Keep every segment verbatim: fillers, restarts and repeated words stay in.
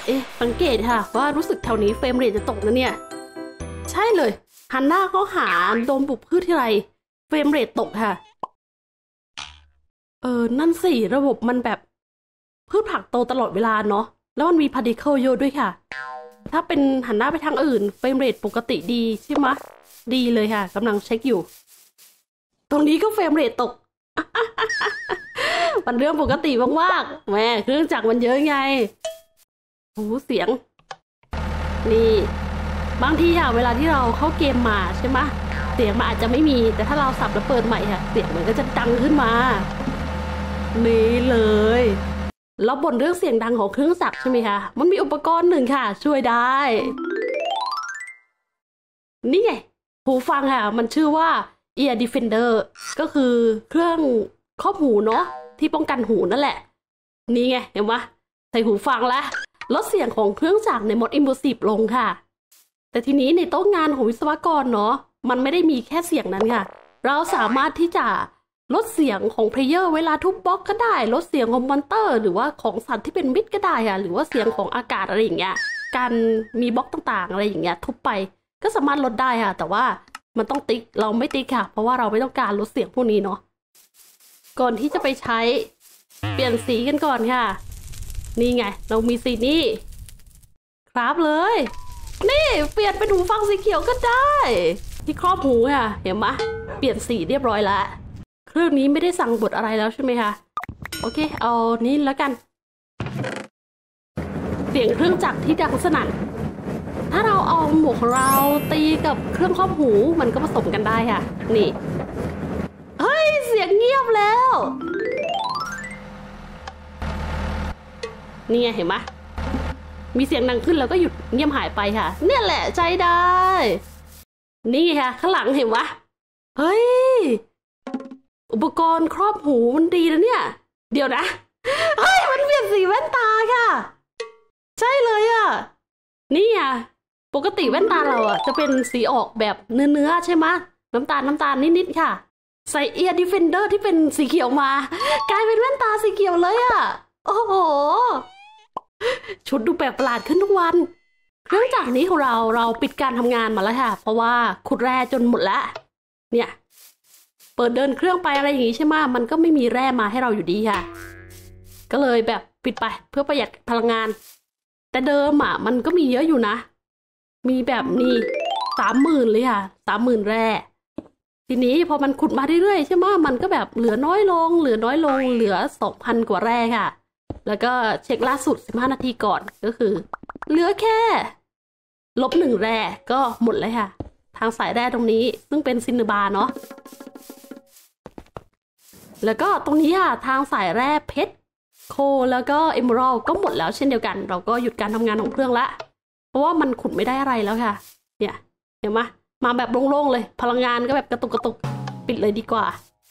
เอ๊ะสังเกตค่ะว่ารู้สึกแถวนี้เฟรมเรทจะตกนะเนี่ยใช่เลยหันหน้าเขาหาโดมปลูกพืชที่ไรเฟรมเรทตกค่ะเออนั่นสิระบบมันแบบพืชผักโตตลอดเวลาเนาะแล้วมันมีพาร์ติเคิลเยอะด้วยค่ะถ้าเป็นหันหน้าไปทางอื่นเฟรมเรทปกติดีใช่ไหมดีเลยค่ะกำลังเช็คอยู่ตรงนี้ก็เฟรมเรทตก มันเรื่องปกติมากๆแม่เครื่องจักรมันเยอะไงโอ้เสียงนี่บางทีค่ะเวลาที่เราเข้าเกมมาใช่ไหมเสียงมันอาจจะไม่มีแต่ถ้าเราสับแล้วเปิดใหม่ค่ะเสียงมันก็จะดังขึ้นมานี่เลยเราบ่นเรื่องเสียงดังของเครื่องจักรใช่ไหมคะมันมีอุปกรณ์หนึ่งค่ะช่วยได้นี่ไงหูฟังค่ะมันชื่อว่า Ear Defender ก็คือเครื่องครอบหูเนาะที่ป้องกันหูนั่นแหละนี่ไงเห็นไหมใส่หูฟังแล้วลดเสียงของเครื่องจักรในโหมด Immersive ลงค่ะแต่ทีนี้ในโต๊ะงานของวิศวกรเนาะมันไม่ได้มีแค่เสียงนั้นค่ะเราสามารถที่จะลดเสียงของเพลเยอร์เวลาทุบบล็อกก็ได้ลดเสียงของมอนเตอร์หรือว่าของสัตว์ที่เป็นมิตรก็ได้ค่ะหรือว่าเสียงของอากาศอะไรอย่างเงี้ยการมีบล็อกต่างๆอะไรอย่างเงี้ยทุบไปก็สามารถลดได้ค่ะแต่ว่ามันต้องติ๊กเราไม่ติ๊กค่ะเพราะว่าเราไม่ต้องการลดเสียงพวกนี้เนาะก่อนที่จะไปใช้เปลี่ยนสีกันก่อนค่ะนี่ไงเรามีสีนี้ครับเลยนี่เปลี่ยนเป็นหูฟังสีเขียวก็ได้ที่ครอบหูค่ะเห็นไหมเปลี่ยนสีเรียบร้อยแล้วเครื่องนี้ไม่ได้สั่งบทอะไรแล้วใช่ไหมคะโอเคเอานี้แล้วกันเสียงเครื่องจักรที่ดังสนั่นถ้าเราเอาหมวกของเราตีกับเครื่องครอบหูมันก็ผสมกันได้ค่ะนี่เฮ้ยเสียงเงียบแล้วนี่ไงเห็นไหมมีเสียงดังขึ้นแล้วก็หยุดเงียบหายไปค่ะเนี่ยแหละใจได้นี่ค่ะข้างหลังเห็นไหมเฮ้ยอุปกรณ์ครอบหูมันดีนะเนี่ยเดี๋ยวนะเฮ้ยมันเปลี่ยนสีแว่นตาค่ะใช่เลยอ่ะนี่อ่ะปกติแว่นตาเราอ่ะจะเป็นสีออกแบบเนื้อเนื้อใช่ไหมน้ำตาลน้ำตาลนิดๆค่ะใส่ Ear Defender ที่เป็นสีเขียวมากลายเป็นแว่นตาสีเขียวเลยอ่ะโอ้โหชุดดูแปลกประหลาดขึ้นทุกวันเครื่องจักรนี้ของเราเราปิดการทำงานมาแล้วค่ะเพราะว่าขุดแร่จนหมดแล้วเนี่ยเปิดเดินเครื่องไปอะไรอย่างงี้ใช่ไหมมันก็ไม่มีแร่มาให้เราอยู่ดีค่ะก็เลยแบบปิดไปเพื่อประหยัดพลังงานแต่เดิมอ่ะมันก็มีเยอะอยู่นะมีแบบนี้สามหมื่นเลยค่ะสามหมื่นแร่ทีนี้พอมันขุดมาเรื่อยๆใช่ไหมมันก็แบบเหลือน้อยลงเหลือน้อยลงเหลือสองพันกว่าแร่ค่ะแล้วก็เช็คล่าสุดสิบห้านาทีก่อนก็คือเหลือแค่ลบหนึ่งแร่ก็หมดเลยค่ะทางสายแร่ตรงนี้ซึ่งเป็นซินเนบาร์เนาะแล้วก็ตรงนี้ค่ะทางสายแร่เพชรโคแล้วก็เอเมอรัลก็หมดแล้วเช่นเดียวกันเราก็หยุดการทำงานของเครื่องละเพราะว่ามันขุดไม่ได้อะไรแล้วค่ะเนี่ยเห็นไหมมาแบบโล่งๆเลยพลังงานก็แบบกระตุกกระตุกปิดเลยดีกว่า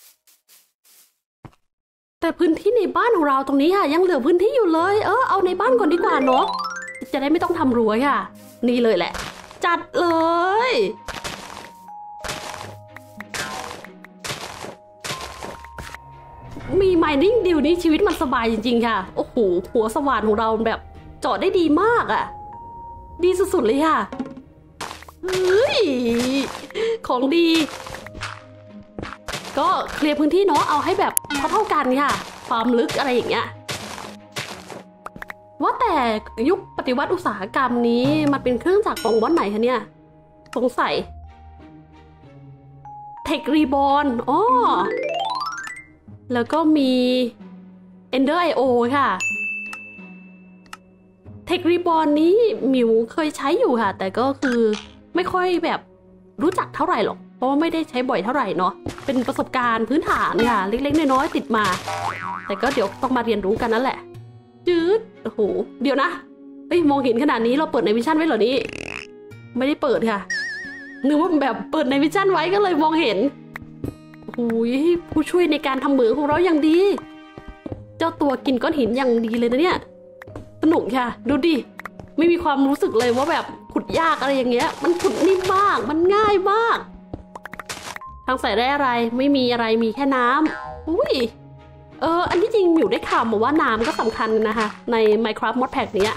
แต่พื้นที่ในบ้านของเราตรงนี้ค่ะยังเหลือพื้นที่อยู่เลยเออเอาในบ้านก่อนดีกว่าเนาะจะได้ไม่ต้องทำรั้วค่ะนี่เลยแหละจัดเลยมีไมนิ่งดิวนี้ชีวิตมันสบายจริงๆค่ะโอ้โหหัวสว่านของเราแบบเจาะได้ดีมากอ่ะดีสุดๆเลยค่ะเฮ้ยของดีก็เคลียร์พื้นที่เนาะเอาให้แบบเท่าๆกันค่ะความลึกอะไรอย่างเงี้ยว่าแต่ยุคปฏิวัติอุตสาหกรรมนี้มันเป็นเครื่องจักรของวัดไหนคะเนี่ยสงสัยเทครีบอร์นอ๋อแล้วก็มี Ender ไอ โอ ค่ะเทครีบอร์นนี้หมิวเคยใช้อยู่ค่ะแต่ก็คือไม่ค่อยแบบรู้จักเท่าไหร่หรอกเพราะว่าไม่ได้ใช้บ่อยเท่าไหร่เนาะเป็นประสบการณ์พื้นฐานค่ะเล็กๆน้อยๆติดมาแต่ก็เดี๋ยวต้องมาเรียนรู้กันนั่นแหละจืดโอ้โหเดี๋ยวนะเฮ้ยมองเห็นขนาดนี้เราเปิดในวิชั่นไว้เหรอนี่ไม่ได้เปิดค่ะนึกว่าแบบเปิดในวิชั่นไว้ก็เลยมองเห็นโอ้ยผู้ช่วยในการทำเหมืองของเราอย่างดีเจ้าตัวกินก้อนหินอย่างดีเลยนะเนี่ยสนุกค่ะดูดิไม่มีความรู้สึกเลยว่าแบบขุดยากอะไรอย่างเงี้ยมันขุดนิ่มมากมันง่ายมากทางใส่แร่อะไรไม่มีอะไรมีแค่น้ำอุ้ยเอออันที่จริงหมิวได้ข่าวมาว่าน้ำก็สำคัญนะคะใน Minecraft Mod Pack เนี้ย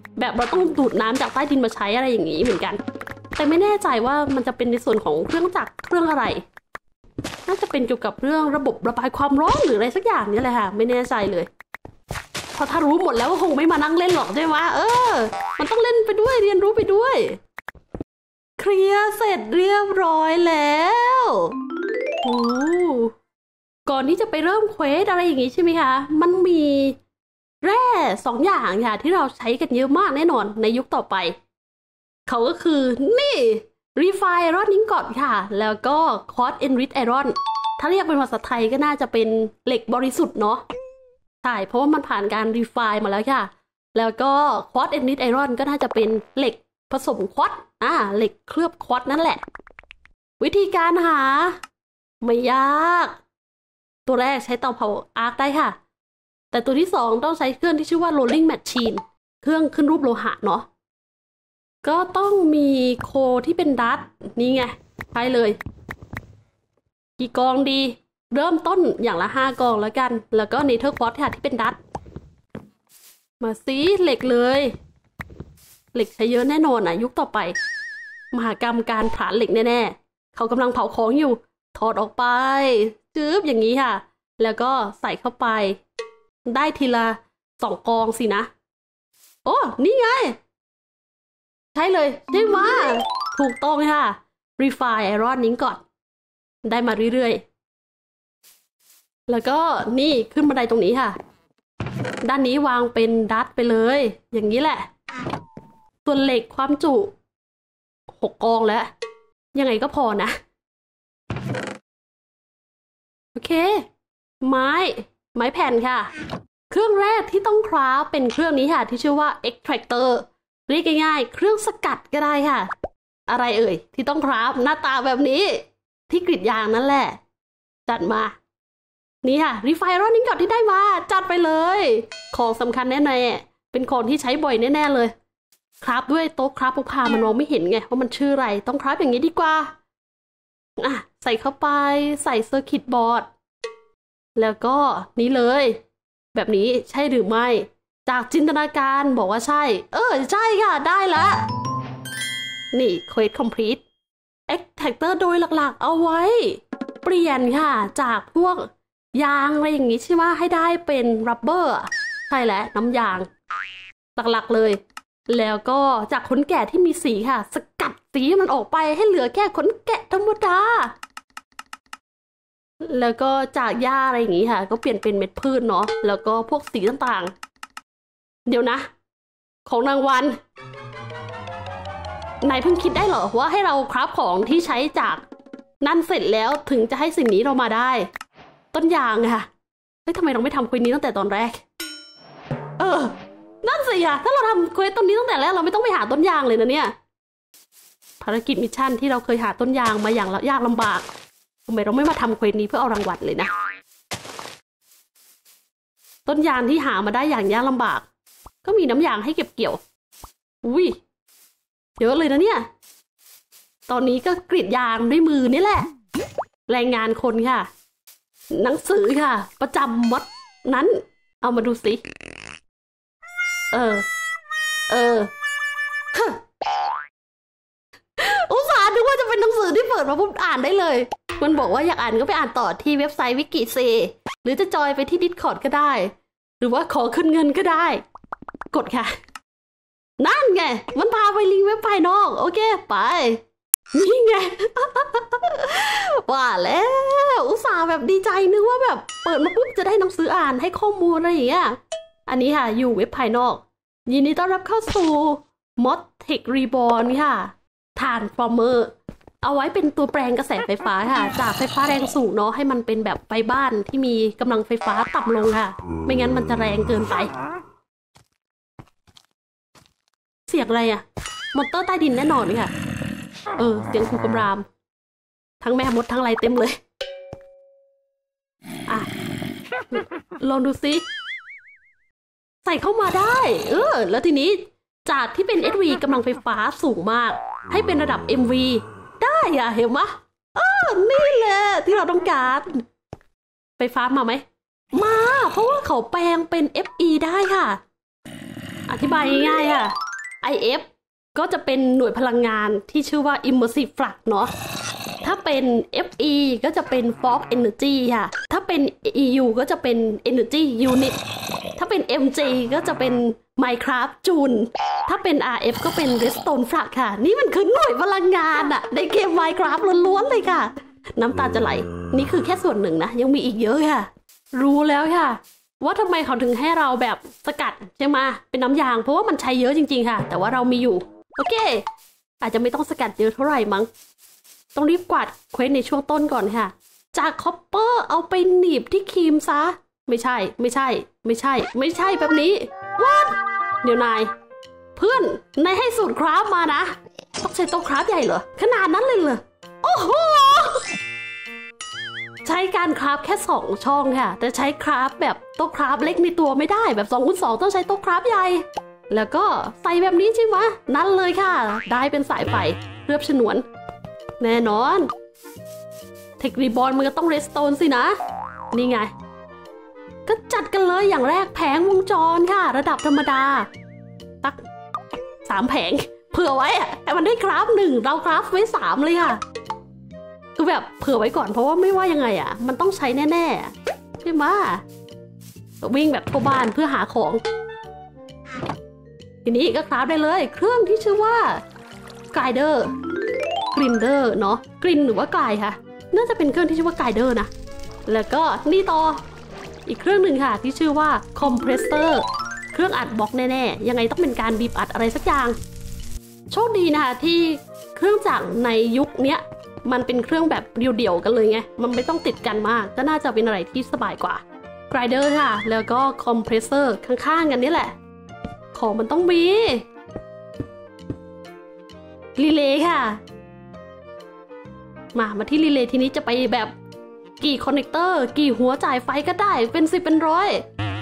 แบบเราต้องดูดน้ำจากใต้ดินมาใช้อะไรอย่างนี้เหมือนกันแต่ไม่แน่ใจว่ามันจะเป็นในส่วนของเครื่องจักรเครื่องอะไรน่าจะเป็นเกี่ยวกับเรื่องระบบระบายความร้อนหรืออะไรสักอย่างนี่แหละค่ะไม่แน่ใจเลยเพราะถ้ารู้หมดแล้วก็คงไม่มานั่งเล่นหรอกใช่ไหมเออมันต้องเล่นไปด้วยเรียนรู้ไปด้วยเคลียร์เสร็จเรียบร้อยแล้วโอ้ก่อนที่จะไปเริ่มเควสอะไรอย่างงี้ใช่ไหมคะมันมีแร่สองอย่างค่ะที่เราใช้กันเยอะมากแน่นอนในยุคต่อไปเขาก็คือนี่ Refine Iron Ingot ค่ะแล้วก็ Quartz Enriched Iron ถ้าเรียกเป็นภาษาไทยก็น่าจะเป็นเหล็กบริสุทธิ์เนาะใช่เพราะว่ามันผ่านการ Refine มาแล้วค่ะแล้วก็ Quartz Enriched Iron ก็น่าจะเป็นเหล็กผสมควอตซ์อ่าเหล็กเคลือบควอตซ์นั่นแหละวิธีการหาไม่ยากตัวแรกใช้เตาเผาอาร์คได้ค่ะแต่ตัวที่สองต้องใช้เครื่องที่ชื่อว่า rolling machine เครื่องขึ้นรูปโลหะเนาะก็ต้องมีโคที่เป็นดัตนี่ไงใช้เลยกี่กองดีเริ่มต้นอย่างละห้ากองแล้วกันแล้วก็เนเธอร์ควอตซ์ค่ะที่เป็นดัตมาซีเหล็กเลยเหล็กใช้เยอะแน่นอนอ่ะยุคต่อไปมหากรรมการผลาญเหล็กแน่ๆเขากำลังเผาของอยู่ถอดออกไปจื๊บอย่างนี้ค่ะแล้วก็ใส่เข้าไปได้ทีละสองกองสินะโอ้นี่ไงใช่เลยใช่ไหมถูกต้องค่ะ Refine Iron นิ้งก่อนได้มาเรื่อยๆแล้วก็นี่ขึ้นบันไดตรงนี้ค่ะด้านนี้วางเป็นดัตไปเลยอย่างนี้แหละส่วนเหล็กความจุหกกองแล้วยังไงก็พอนะโอเคไม้ไม้แผ่นค่ะเครื่องแรกที่ต้องคราฟเป็นเครื่องนี้ค่ะที่ชื่อว่า extractor เรียกง่ายๆเครื่องสกัดก็ได้ค่ะอะไรเอ่ยที่ต้องคราฟหน้าตาแบบนี้ที่กรีดยางนั่นแหละจัดมานี่ค่ะ Refine Iron Ingot ที่ได้มาจัดไปเลยของสำคัญแน่ๆเป็นของที่ใช้บ่อยแน่ๆเลยคราฟด้วยโต๊ะคราฟพกพามันมองไม่เห็นไงว่ามันชื่ออะไรต้องคราฟอย่างนี้ดีกว่าอ่ะใส่เข้าไปใส่เซอร์กิตบอร์ดแล้วก็นี้เลยแบบนี้ใช่หรือไม่จากจินตนาการบอกว่าใช่เออใช่ค่ะได้แล้วนี่ Quest Complete Extractor โดยหลักๆเอาไว้เปลี่ยนค่ะจากพวกยางอะไรอย่างนี้ใช่ไหมให้ได้เป็นรับเบอร์ใช่แล้วน้ำยางหลักๆเลยแล้วก็จากขนแกะที่มีสีค่ะสกัดสีมันออกไปให้เหลือแค่ขนแกะธรรมดาแล้วก็จากหญ้าอะไรอย่างนี้ค่ะก็เปลี่ยนเป็นเม็ดพืชเนาะแล้วก็พวกสีต่างๆเดี๋ยวนะของรางวัลนายเพิ่งคิดได้เหรอว่าให้เราคราฟของที่ใช้จากนั่นเสร็จแล้วถึงจะให้สิ่งนี้เรามาได้ต้นยางค่ะเฮ้ยทำไมเราไม่ทำคุยนี้ตั้งแต่ตอนแรกเออนั่นสิอะถ้าเราทำเควสต้นนี้ตั้งแต่แรกเราไม่ต้องไปหาต้นยางเลยนะเนี่ยภารกิจมิชชั่นที่เราเคยหาต้นยางมาอย่างยากลำบากทำไมเราไม่มาทำเควสนี้เพื่อเอารางวัลเลยนะต้นยางที่หามาได้อย่างยากลำบากก็มีน้ำยางให้เก็บเกี่ยวอุ้ยเยอะเลยนะเนี่ยตอนนี้ก็กรีดยางด้วยมือนี่แหละแรงงานคนค่ะหนังสือค่ะประจำวัดนั้นเอามาดูสิเออเอออุตส่าห์นึกว่าจะเป็นหนังสือที่เปิดมาปุ๊บอ่านได้เลยมันบอกว่าอยากอ่านก็ไปอ่านต่อที่เว็บไซต์วิกิเซหรือจะจอยไปที่ Discord ก็ได้หรือว่าขอขึ้นเงินก็ได้กดค่ะนั่นไงมันพาไปลิงก์เว็บภายนอกโอเคไปนี่ไงว่าแล้วอุตส่าห์แบบดีใจนึกว่าแบบเปิดมาปุ๊บจะได้หนังสืออ่านให้ข้อมูลอะไรอย่างเงี้ยอันนี้ค่ะอยู่เว็บภายนอกยินดีต้อนรับเข้าสู่ Mod Tech Reborn ค่ะTransformer เอาไว้เป็นตัวแปลงกระแสไฟฟ้าค่ะจากไฟฟ้าแรงสูงเนาะให้มันเป็นแบบไฟบ้านที่มีกำลังไฟฟ้าต่ำลงค่ะไม่งั้นมันจะแรงเกินไปเสียงอะไรอะมอเตอร์ใต้ดินแน่นอนค่ะเออเสียงคูกำรามทั้งแม่มดทั้งอะไรเต็มเลยอ่ะลองดูสิใส่เข้ามาได้เออแล้วทีนี้จากที่เป็น เอส วี กำลังไฟฟ้าสูงมากให้เป็นระดับ เอ็ม วี ได้อะเห็นไหมเออนี่แหละที่เราต้องการไฟฟ้ามาไหมมาเพราะว่าเขาแปลงเป็น เอฟ อี ได้ค่ะอธิบายง่ายๆค่ะ ไอ เอฟ ก็จะเป็นหน่วยพลังงานที่ชื่อว่า Immersive Flux เนาะถ้าเป็น เอฟ อี ก็จะเป็น Fog Energy ค่ะถ้าเป็น อี ยู ก็จะเป็น Energy Unit ถ้าเป็น เอ็ม จี ก็จะเป็น Minecraft Joule ถ้าเป็น อาร์ เอฟ ก็เป็น Redstone Flux ค่ะนี่มันคือหน่วยพลังงานอะในเกม Minecraft ล้วนๆเลยค่ะน้ำตาจะไหลนี่คือแค่ส่วนหนึ่งนะยังมีอีกเยอะค่ะรู้แล้วค่ะว่าทำไมเขาถึงให้เราแบบสกัดใช่ไหมเป็นน้ำยางเพราะว่ามันใช้เยอะจริงๆค่ะแต่ว่าเรามีอยู่โอเคอาจจะไม่ต้องสกัดเยอะเท่าไหร่มั้งต้องรีบกวาดเควสในช่วงต้นก่อนค่ะจากคอปเปอร์เอาไปหนีบที่ครีมซะไม่ใช่ไม่ใช่ไม่ใช่ไม่ใช่แบบนี้วัดเดี๋ยวนายเพื่อนนายให้สูตรคราฟมานะต้องใช้โต๊ะคราฟใหญ่เหรอขนาดนั้นเลยเหรอโอ้โหใช้การคราฟแค่สองช่องค่ะแต่ใช้คราฟแบบโต๊ะคราฟเล็กในตัวไม่ได้แบบสองคูณสองต้องใช้โต๊ะคราฟใหญ่แล้วก็ใส่แบบนี้ใช่ไหมนั่นเลยค่ะได้เป็นสายไฟเรียบฉนวนแน่นอนเทครีบอลมันก็ต้องเรสโตนสินะนี่ไงก็จัดกันเลยอย่างแรกแผงวงจรค่ะระดับธรรมดาตักสามแผงเผื่อไว้อะแต่มันได้คราฟหนึ่งเราคราฟไว้สามเลยค่ะคือแบบเผื่อไว้ก่อนเพราะว่าไม่ว่ายังไงอ่ะมันต้องใช้แน่ๆใช่ไหมวิ่งแบบทั่วบ้านเพื่อหาของทีนี้ก็คราฟได้เลยเครื่องที่ชื่อว่าไกเดอร์กรินเดอร์เนาะกรินหรือว่าไกค่ะน่าจะเป็นเครื่องที่ชื่อว่าไกเดอร์นะแล้วก็นี่ต่ออีกเครื่องหนึ่งค่ะที่ชื่อว่าคอมเพรสเซอร์เครื่องอัดบล็อกแน่ๆยังไงต้องเป็นการบีบอัดอะไรสักอย่างโชคดีนะคะที่เครื่องจักรในยุคนี้มันเป็นเครื่องแบบเดี่ยวๆกันเลยไงมันไม่ต้องติดกันมากก็น่าจะเป็นอะไรที่สบายกว่าไกเดอร์ค่ะแล้วก็คอมเพรสเซอร์ข้างๆกันนี่แหละของมันต้องมีรีเลย์ค่ะมามาที่รีเลย์ทีนี้จะไปแบบกี่คอนเนคเตอร์กี่หัวจ่ายไฟก็ได้เป็นสิบเป็นร้อย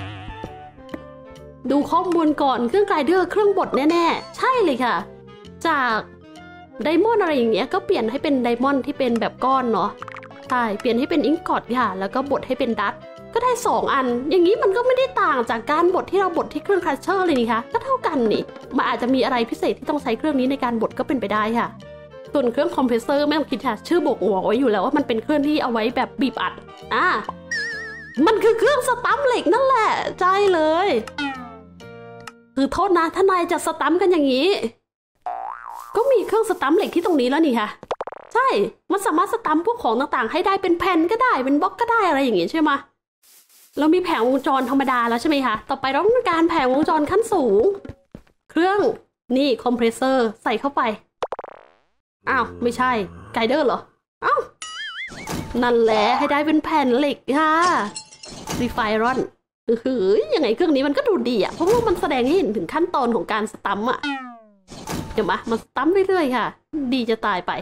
ดูข้อมูลก่อนเครื่องไกเดอร์เครื่องบดแน่ๆใช่เลยค่ะจากไดมอนด์อะไรอย่างเงี้ยก็เปลี่ยนให้เป็นไดมอนด์ที่เป็นแบบก้อนเนาะใช่เปลี่ยนให้เป็นอิงกอตค่ะแล้วก็บดให้เป็นดัตก็ได้สองอันอย่างนี้มันก็ไม่ได้ต่างจากการบดที่เราบดที่เครื่องครัชเชอร์เลยนี่คะก็เท่ากันนี่มันอาจจะมีอะไรพิเศษที่ต้องใช้เครื่องนี้ในการบดก็เป็นไปได้ค่ะส่วนเครื่องคอมเพรสเซอร์ไม่ต้องคิดค่ะชื่อบอกหัวไว้อยู่แล้วว่ามันเป็นเครื่องที่เอาไว้แบบบีบอัดอ่ะมันคือเครื่องสตัมป์เหล็กนั่นแหละใช่เลยคือโทษนะถ้านายจะสตัมป์กันอย่างนี้ก็มีเครื่องสตัมป์เหล็กที่ตรงนี้แล้วนี่ค่ะใช่มันสามารถสตัมป์พวกของต่างๆให้ได้เป็นแผ่นก็ได้เป็นบล็อกก็ได้อะไรอย่างงี้ใช่ไหมเรามีแผงวงจรธรรมดาแล้วใช่ไหมคะต่อไปเราต้องการแผงวงจรขั้นสูงเครื่องนี่คอมเพรสเซอร์ใส่เข้าไปอ้าวไม่ใช่ไกเดอร์เหรออ้าวนั่นแหละให้ได้เป็นแผ่นเหล็กค่ะรีไฟรอนเฮ้ยยังไงเครื่องนี้มันก็ดูดีอ่ะเพราะว่ามันแสดงให้เห็นถึงขั้นตอนของการสตัมป์อ่ะเดี๋ยวมามันสตัมป์เรื่อยๆค่ะดีจะตายไป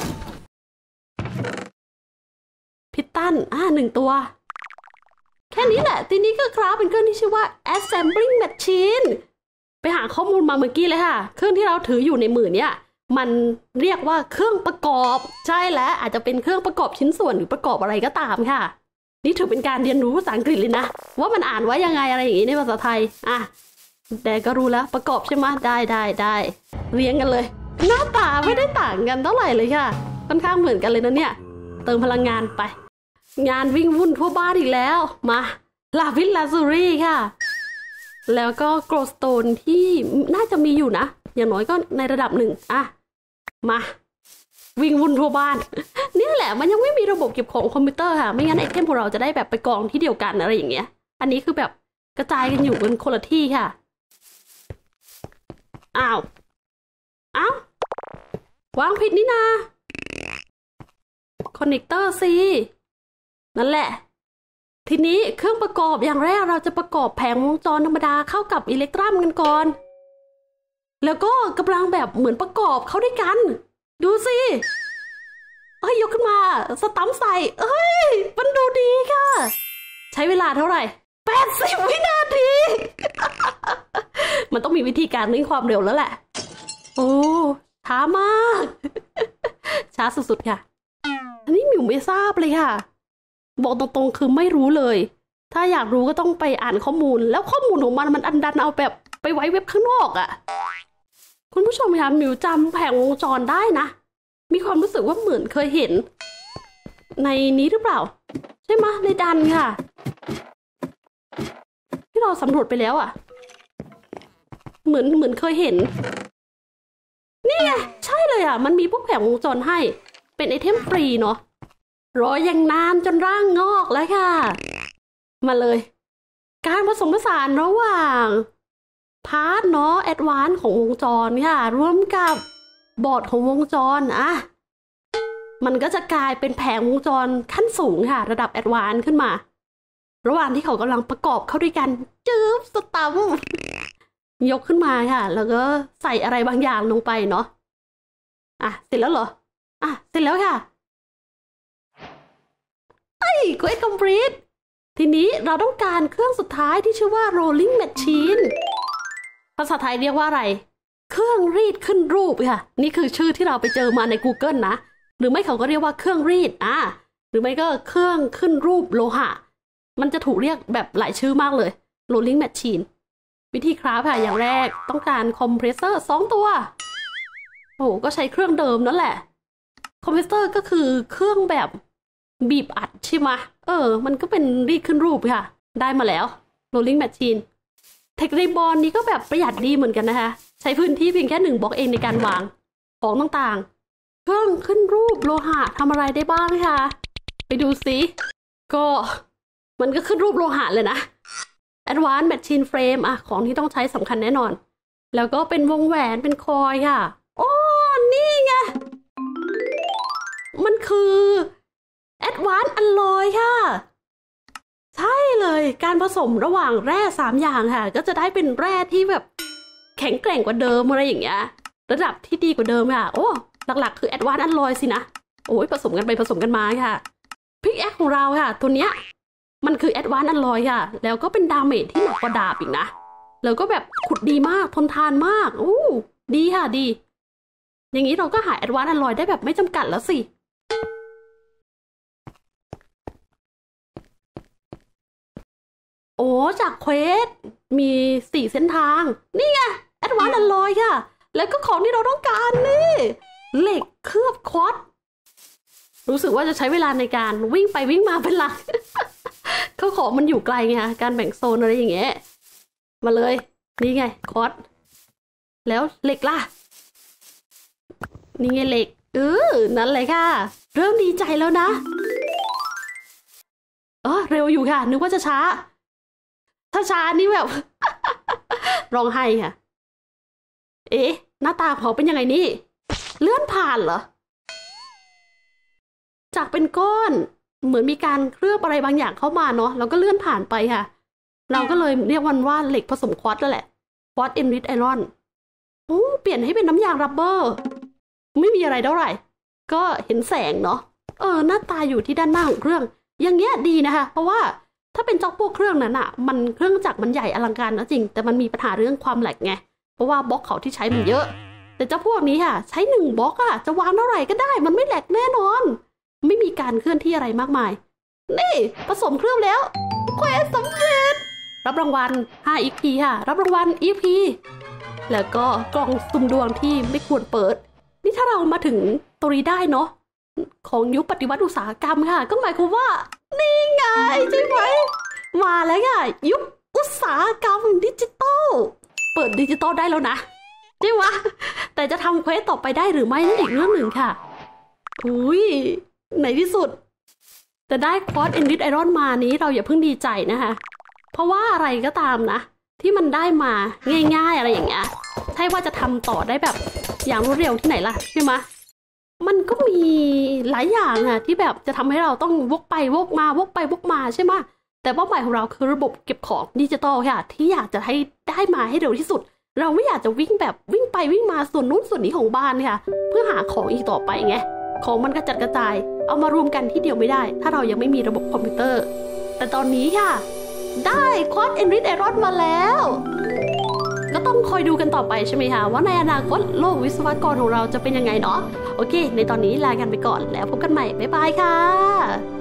พิตตันอ่าหนึ่งตัวแค่นี้แหละทีนี้ก็ครับเป็นเครื่องที่ชื่อว่า assembling machine ไปหาข้อมูลมาเมื่อกี้เลยค่ะเครื่องที่เราถืออยู่ในมือเนี่ยมันเรียกว่าเครื่องประกอบใช่แล้วอาจจะเป็นเครื่องประกอบชิ้นส่วนหรือประกอบอะไรก็ตามค่ะนี่ถือเป็นการเรียนรู้ภาษาอังกฤษเลยนะว่ามันอ่านว่ายังไงอะไรอย่างนี้ในภาษาไทยอ่ะแต่ก็รู้แล้วประกอบใช่ไหมได้ได้ได้เรียงกันเลยหน้าตาไม่ได้ต่างกันเท่าไหร่เลยค่ะค่อนข้างเหมือนกันเลยนะเนี่ยเติมพลังงานไปงานวิ่งวุ่นทั่วบ้านอีกแล้วมาลาวิสลาซูรี่ค่ะแล้วก็โกลสโตนที่น่าจะมีอยู่นะอย่างน้อยก็ในระดับหนึ่งอ่ะมาวิ่งวุ่นทั่วบ้านนี่แหละมันยังไม่มีระบบเก็บของคอมพิวเตอร์ค่ะไม่งั้นไอเทมของเราจะได้แบบไปกองที่เดียวกันอะไรอย่างเงี้ยอันนี้คือแบบกระจายกันอยู่กันคนละที่ค่ะอ้าวอ้าววางผิดนี่นาคอนเนคเตอร์สินั่นแหละทีนี้เครื่องประกอบอย่างแรกเราจะประกอบแผงวงจรธรรมดาเข้ากับอิเล็กตรัมกันก่อนแล้วก็กำลังแบบเหมือนประกอบเข้าด้วยกันดูสิเอ้ยยกขึ้นมาสตัมป์ใส่เอ้ยมันดูดีค่ะใช้เวลาเท่าไหร่แปดสิบวินาที มันต้องมีวิธีการเร่งความเร็วแล้วแหละโอ้ช้ามากช้าสุดๆค่ะอันนี้หมิวไม่ทราบเลยค่ะบอกตรงๆคือไม่รู้เลยถ้าอยากรู้ก็ต้องไปอ่านข้อมูลแล้วข้อมูลของมันมันอันดันเอาแบบไปไว้เว็บข้างนอกอะ่ะคุณผู้ชมคะมิวจำแผงวงจรได้นะมีความรู้สึกว่าเหมือนเคยเห็นในนี้หรือเปล่าใช่ไหมในดันค่ะที่เราสำรวจไปแล้วอะ่ะเหมือนเหมือนเคยเห็นนี่ไงใช่เลยอ่ะมันมีพวกแผงวงจรให้เป็นไอเทมฟรีเนาะรออย่างนานจนร่างงอกแล้วค่ะมาเลยการผสมผสานระหว่างพาร์ทเนาะแอดวานซ์ของวงจรค่ะร่วมกับบอร์ดของวงจรอะมันก็จะกลายเป็นแผงวงจรขั้นสูงค่ะระดับแอดวานซ์ขึ้นมาระหว่างที่เขากำลังประกอบเข้าด้วยกันจืบสตัมยกขึ้นมาค่ะแล้วก็ใส่อะไรบางอย่างลงไปเนาะอ่ะเสร็จแล้วเหรออ่ะเสร็จแล้วค่ะไอ้เควสคอมพลีททีนี้เราต้องการเครื่องสุดท้ายที่ชื่อว่า rolling machine ภาษาไทยเรียกว่าอะไรเครื่องรีดขึ้นรูปค่ะนี่คือชื่อที่เราไปเจอมาใน Google นะหรือไม่เขาก็เรียกว่าเครื่องรีดอ่ะหรือไม่ก็เครื่องขึ้นรูปโลหะมันจะถูกเรียกแบบหลายชื่อมากเลย rolling machine วิธีคราฟค่ะอย่างแรกต้องการคอมเพรสเซอร์สองตัวโอ้ก็ใช้เครื่องเดิมนั่นแหละคอมเพรสเซอร์ก็คือเครื่องแบบบีบอัดใช่ไหมเออมันก็เป็นรีดขึ้นรูปค่ะได้มาแล้ว rolling machine เทคนิคบอลนี้ก็แบบประหยัดดีเหมือนกันนะคะใช้พื้นที่เพียงแค่หนึ่งบล็อกเองในการวางของต่างๆเครื่องขึ้นรูปโลหะทำอะไรได้บ้างคะไปดูสิก็มันก็ขึ้นรูปโลหะเลยนะ Advanced Machine Frame อะของที่ต้องใช้สำคัญแน่นอนแล้วก็เป็นวงแหวนเป็นคอยค่ะโอ้นี่ไงมันคือ Advanced Alloy ค่ะใช่เลยการผสมระหว่างแร่สามอย่างค่ะก็จะได้เป็นแร่ที่แบบแข็งแกร่งกว่าเดิมอะไรอย่างเงี้ยระดับที่ดีกว่าเดิมค่ะโอ้หลักๆคือ Advanced Alloy สินะโอ้ยผสมกันไปผสมกันมาค่ะพิกแอคของเราค่ะตัวเนี้ยมันคือ Advanced Alloy ค่ะแล้วก็เป็นดาเมจที่หนักกว่าดาบอีกนะแล้วก็แบบขุดดีมากทนทานมากอู้ดีค่ะดีอย่างนี้เราก็หา Advanced Alloy ได้แบบไม่จำกัดแล้วสิโอ้จากเควสมีสี่เส้นทางนี่ไง Advanced Alloy ค่ะแล้วก็ของที่เราต้องการนี่เหล็กเคลือบคอสรู้สึกว่าจะใช้เวลาในการวิ่งไปวิ่งมาเป็นหลัก เขาของมันอยู่ไกลไงการแบ่งโซนอะไรอย่างเงี้ยมาเลยนี่ไงคอสแล้วเหล็กล่ะนี่ไงเหล็กเออนั่นเลยค่ะเริ่มดีใจแล้วนะเออเร็วอยู่ค่ะนึกว่าจะช้าถ้าช้านี่แบบ ร้องไห้ค่ะเอ๊ะหน้าตาเขาเป็นยังไงนี่เลื่อนผ่านเหรอจากเป็นก้อนเหมือนมีการเคลือบอะไรบางอย่างเข้ามาเนาะแล้วก็เลื่อนผ่านไปค่ะเราก็เลยเรียกมันว่าเหล็กผสมควอตซ์นั่นแหละควอตซ์เอนริชไอรอนโอ้เปลี่ยนให้เป็นน้ำยางรับเบอร์ไม่มีอะไรเท่าไหร่ก็เห็นแสงเนาะเออหน้าตาอยู่ที่ด้านหน้าของเครื่องอย่างเงี้ยดีนะคะเพราะว่าถ้าเป็นเจ้าพวกเครื่องนั้นอะมันเครื่องจักรมันใหญ่อลังการนะจริงแต่มันมีปัญหาเรื่องความแหลกไงเพราะว่าบล็อกเขาที่ใช้มันเยอะแต่เจ้าพวกนี้ค่ะใช้หนึ่งบล็อกอะจะวางเท่าไหร่ก็ได้มันไม่แหลกแน่นอนไม่มีการเคลื่อนที่อะไรมากมายนี่ผสมเครื่องแล้วเควสสำเร็จรับรางวัลห้า อี พี ค่ะรับรางวัล อี พี แล้วก็กล่องสุ่มดวงที่ไม่ควรเปิดนี่ถ้าเรามาถึงตรงนี้ได้เนาะของยุคปฏิวัติอุตสาหกรรมค่ะก็หมายความว่านี่ไงใช่ไหมมาแล้วค่ะยุคอุตสาหกรรมดิจิตอลเปิดดิจิตอลได้แล้วนะใช่ไหมแต่จะทำเควสต่อไปได้หรือไม่นั่นอีกเรื่องหนึ่งค่ะอุ้ยในที่สุดจะได้คอร์สเอนริชไอรอนมานี้เราอย่าเพิ่งดีใจนะคะเพราะว่าอะไรก็ตามนะที่มันได้มาง่ายๆอะไรอย่างเงี้ยใช่ว่าจะทำต่อได้แบบอย่างรวดเร็วที่ไหนล่ะใช่ไหมมันก็มีหลายอย่างอะที่แบบจะทำให้เราต้องวกไปวกมาวกไปวกมาใช่ไหมแต่เป้าหมายของเราคือระบบเก็บของดิจิตอลค่ะที่อยากจะให้ได้มาให้เร็วที่สุดเราไม่อยากจะวิ่งแบบวิ่งไปวิ่งมาส่วนนู้นส่วนนี้ของบ้านค่ะเพื่อหาของอีกต่อไปไงของมันกระจัดกระจายเอามารวมกันที่เดียวไม่ได้ถ้าเรายังไม่มีระบบคอมพิวเตอร์แต่ตอนนี้ค่ะได้คอร์สเอนริชไอรอนมาแล้วก็ต้องคอยดูกันต่อไปใช่ไหมคะว่าในอนาคตโลกวิศวกรของเราจะเป็นยังไงเนาะโอเคในตอนนี้ลากันไปก่อนแล้วพบกันใหม่บ๊ายบายค่ะ